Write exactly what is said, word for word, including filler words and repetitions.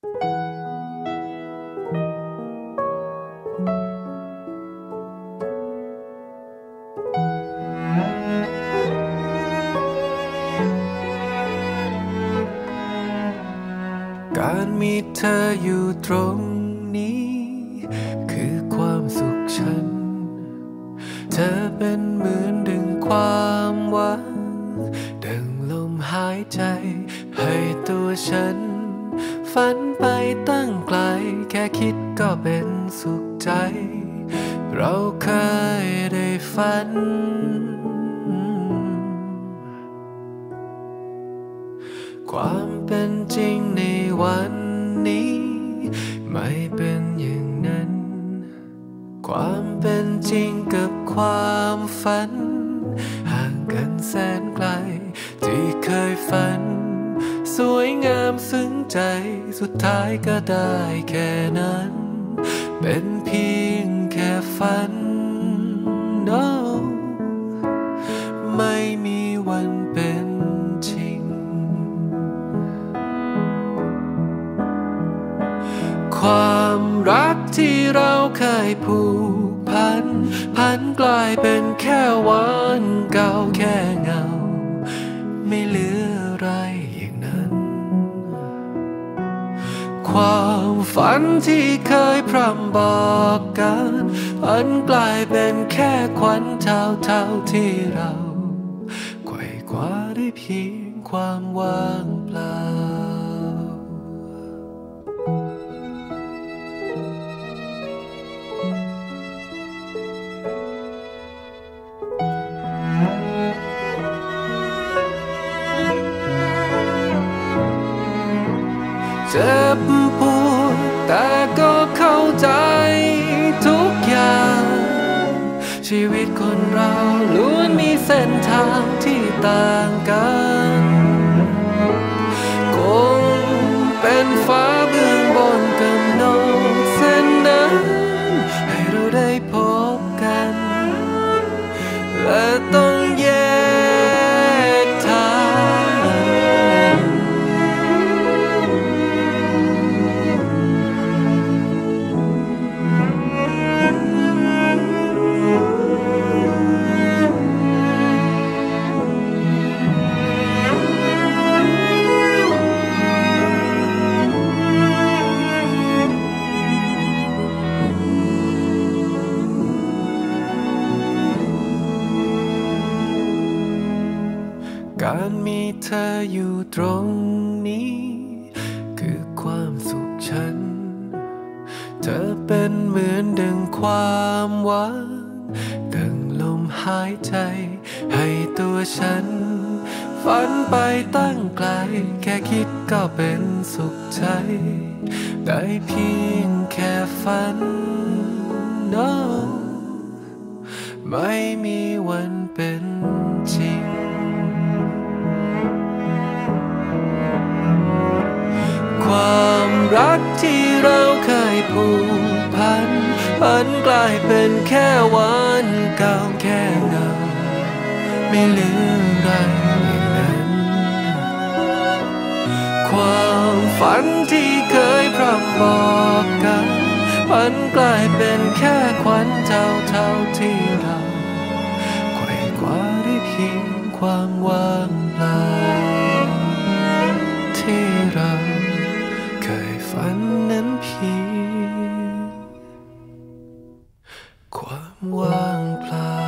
การมีเธออยู่ตรงนี้คือความสุขฉันเธอเป็นเหมือนดึงความหวังดังลมหายใจให้ตัวฉันฝันไปตั้งไกลแค่คิดก็เป็นสุขใจเราเคยได้ฝันความเป็นจริงในวันนี้ไม่เป็นอย่างนั้นความเป็นจริงกับความฝันห่างกันแสนไกลที่เคยฝันสวยงามซึ้งใจสุดท้ายก็ได้แค่นั้นเป็นเพียงแค่ฝัน no ไม่มีวันเป็นจริงความรักที่เราเคยผูกพันพันกลายเป็นแค่วันเก่าแค่เงาไม่เหลืออะไรอย่างนั้นความฝันที่เคยพร่ำบอกกันพันกลายเป็นแค่ควันเท่าเท่าที่เราไขว่คว้าได้เพียงความว่างเปล่าเจ็บปวดแต่ก็เข้าใจทุกอย่างชีวิตคนเราล้วนมีเส้นทางที่ต่างกันคงเป็นฟ้าเบื้องบนกำหนดเส้นนั้นให้เราได้พบกันและต้องแยกทางการมีเธออยู่ตรงนี้คือความสุขฉันเธอเป็นเหมือนดังความหวังดังลมหายใจให้ตัวฉันฝันไปตั้งไกลแค่คิดก็เป็นสุขใจได้เพียงแค่ฝัน no ไม่มีวันเป็นจริงความรักที่เราเคยผูกพันพันกลายเป็นแค่วันเก่าแค่เงาไม่เหลืออะไรอย่างนั้นความฝันที่เคยพร่ำบอกกันพันกลายเป็นแค่ควันเท่าเท่าที่เราไขว่คว้าได้เพียงความว่างเปล่าที่เราเคยฝันนั้นเพียงความว่างเปล่า